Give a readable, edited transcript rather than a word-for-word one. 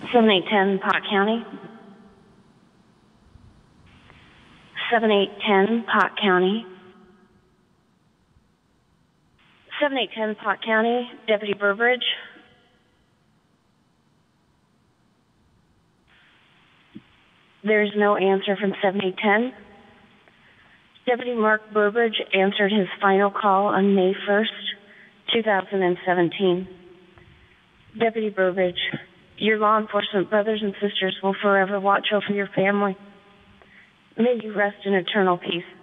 7810 Pot County. 7810 Pot County. 7810 Pot County, Deputy Burbridge. There's no answer from 7810. Deputy Mark Burbridge answered his final call on May 1st, 2017. Deputy Burbridge, your law enforcement brothers and sisters will forever watch over your family. May you rest in eternal peace.